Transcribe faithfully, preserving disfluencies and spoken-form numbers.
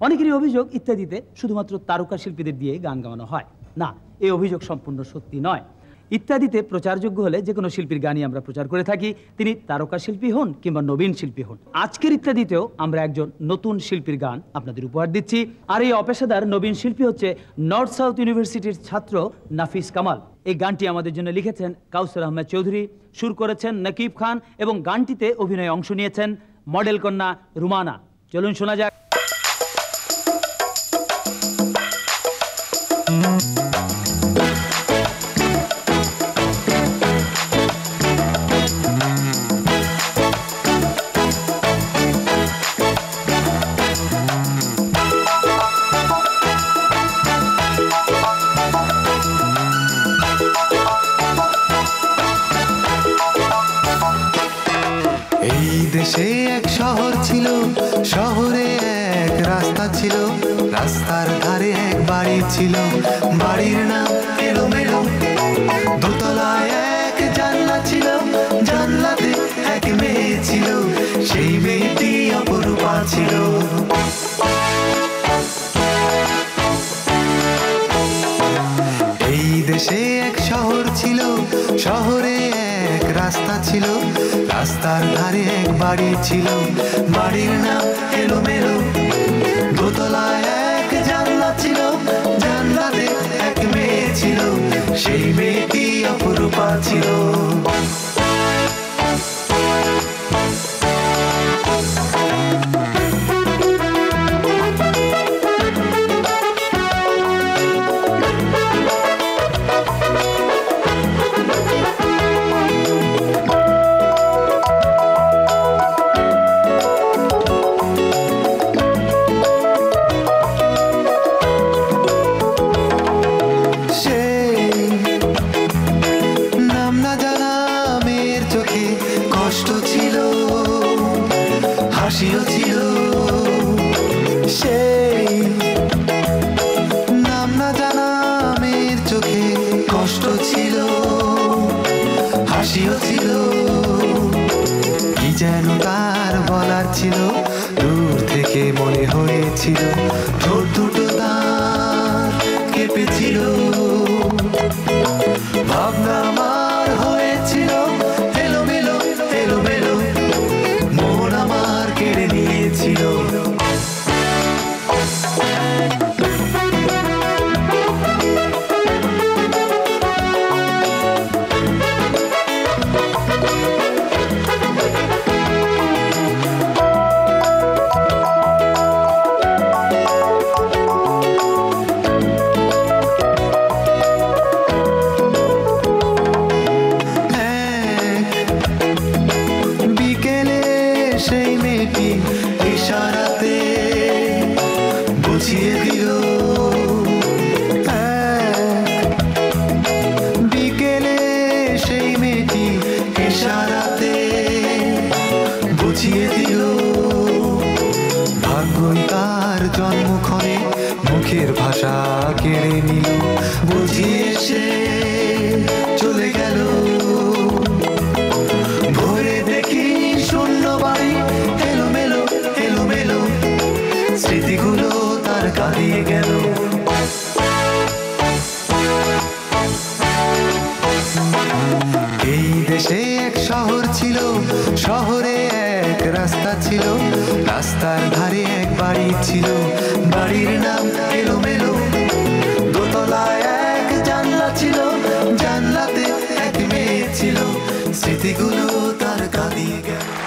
অনেকেরই অভিযোগ ইত্যাদিতে শুধুমাত্র তারকা শিল্পীদের দিয়ে গান গাওয়ানো হয়। না, এই অভিযোগ সম্পূর্ণ সত্যি নয়। ইত্যাদিতে প্রচারযোগ্য হলে যে কোনো শিল্পীর গানই আমরা প্রচার করে থাকি, তিনি তারকা শিল্পী হন কিংবা নবীন শিল্পী হন। আজকের ইত্যাদিতেও আমরা একজন নতুন শিল্পীর গান আপনাদের উপহার দিচ্ছি। আর এই অপেশাদার নবীন শিল্পী হচ্ছে নর্থ সাউথ ইউনিভার্সিটির ছাত্র নাফিস কামাল। এই গানটি আমাদের জন্য লিখেছেন কাউসার আহমেদ চৌধুরী, সুর করেছেন নকিব খান এবং গানটিতে অভিনয়ে অংশ নিয়েছেন মডেল কন্যা রুমানা। চলুন শোনা যাক। দেশে এক শহর ছিল, শহরে এক রাস্তা ছিল, রাস্তার ধারে এক বাড়ি ছিল, বাড়ির নাম এলোমেলো। দোতলায় এক জানলা ছিল, জানলাতে এক মেয়ে ছিল, সেই মেয়েটি অপরূপা ছিল। এই দেশে এক শহর ছিল, শহরে এক রাস্তা ছিল, রাস্তার ধারে এক বাড়ি ছিল, বাড়ির নাম এলোমেলো। দোতলায় এক জানলা ছিল, জানলাতে এক মেয়ে ছিল, সেই মেয়েটি অপরূপা ছিল। হাসিও ছিল, সেই নাম না জানা মেয়ের চোখে কষ্ট ছিল, হাসিও ছিল, কি যেন তার বলার ছিল, দূর থেকে মনে হয়েছিল, ঠোঁট দুটো তার কেঁপেছিল। ভাবনা আমার হয়েছিল এলোমেলো এলোমেলো, মন আমার কেড়ে নিয়েছিল। সেই মেয়েটি ইশারাতে বুঝিয়ে দিল, বিকেলে সেই মেয়েটি ইশারাতে বুঝিয়ে দিল, ভাগ্যই তার জন্মক্ষণে মুখের ভাষা কেড়ে নিল, বুঝিয়ে সে চলে গেল। ভোরে দেখি শূন্য বাড়ি এলোমেলো এলোমেলো, স্মৃতিগুলো তার কাঁদিয়ে গেল। এই দেশে এক শহর ছিল, শহরে এক রাস্তা ছিল, রাস্তার ধারে এক বাড়ি ছিল, বাড়ির নাম এলোমেলো। দোতলায় এক জানলা ছিল, জানলাতে এক মেয়ে ছিল, স্মৃতিগুলো তার কাঁদিয়ে গেল।